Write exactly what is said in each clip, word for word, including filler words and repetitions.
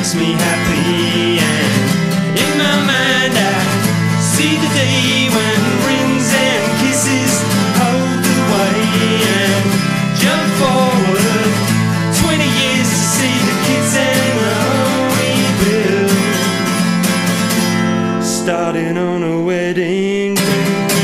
makes me happy. And in my mind I see the day when rings and kisses hold the way. And jump forward twenty years to see the kids and the home we built, starting on a wedding day.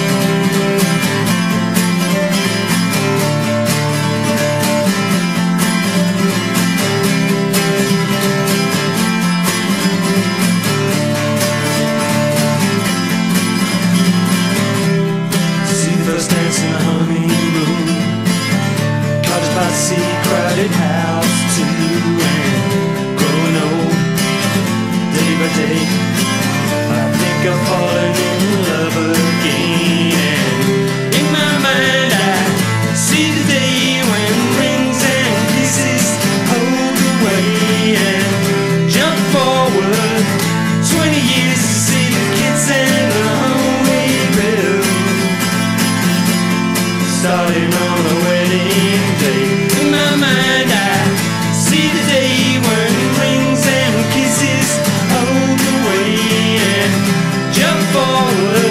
In the honeymoon, cottage by the sea, crowded house too. And growing old, day by day, I think I'm falling in love again. And in my mind I see the day when rings and kisses hold the way. And jump forward twenty years to see the kids and the home we built, starting on a wedding day. In my mind I see the day when rings and kisses hold the way. And jump forward